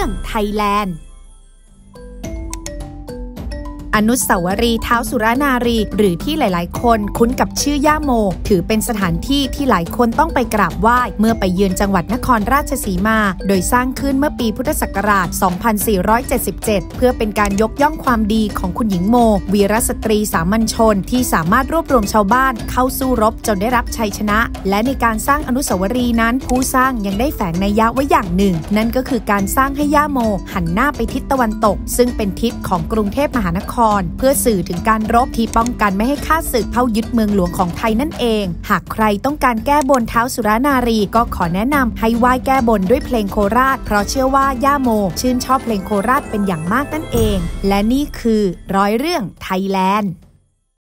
รื่องไทยแลนด์อนุสาวรีย์ท้าวสุรนารีหรือที่หลายๆคนคุ้นกับชื่อย่าโมถือเป็นสถานที่ที่หลายคนต้องไปกราบไหว้เมื่อไปเยือนจังหวัดนครราชสีมาโดยสร้างขึ้นเมื่อปีพุทธศักราช 2477 เพื่อเป็นการยกย่องความดีของคุณหญิงโมวีรสตรีสามัญชนที่สามารถรวบรวมชาวบ้านเข้าสู้รบจนได้รับชัยชนะและในการสร้างอนุสาวรีย์นั้นผู้สร้างยังได้แฝงนัยยะไว้อย่างหนึ่งนั่นก็คือการสร้างให้ย่าโมหันหน้าไปทิศตะวันตกซึ่งเป็นทิศของกรุงเทพมหานครเพื่อสื่อถึงการรบที่ป้องกันไม่ให้ข้าศึกเข้ายึดเมืองหลวงของไทยนั่นเองหากใครต้องการแก้บนท้าวสุรนารีก็ขอแนะนำให้ไหว้แก้บนด้วยเพลงโคราชเพราะเชื่อว่าย่าโมชื่นชอบเพลงโคราชเป็นอย่างมากนั่นเองและนี่คือร้อยเรื่องไทยแลนด์